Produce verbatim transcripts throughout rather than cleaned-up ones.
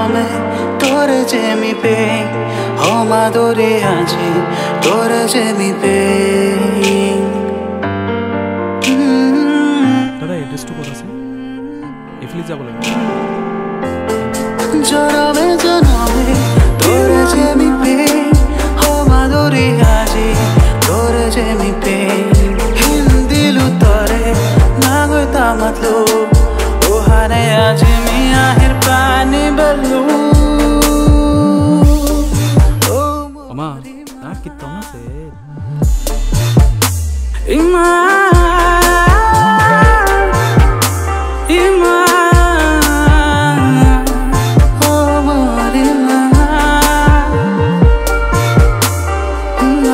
জনমে তোরে যে মি পে হমা দরে আজি তোরে যে মি পে দাদা এড্রেসটো ক'ত আছে এফালে যাব লাগিব জনমে জনমে তোরে যে মি পে হমা দরে আজি তোরে যে মি পে হিন্দিলু তরে না গইতা মাতলো ওহানে আজি মি আহের পানি বলু Oma, ah, kita no sé. Ima, Ima, oh Marina, Ima,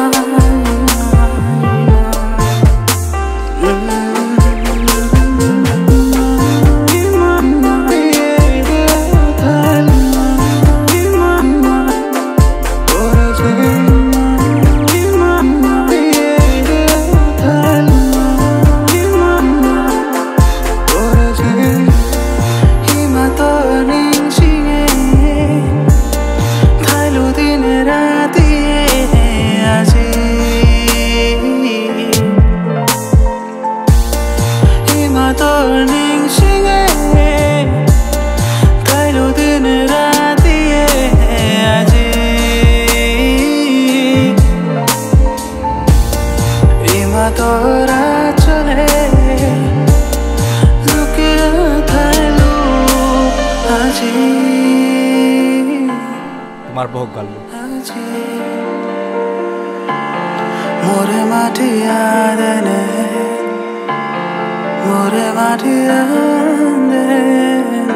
তোরা চলে লুকিয়ে থাইলো আজি তোমার বহু গাল আজি মোরে মাটি আদনে মোরে মাটি আদনে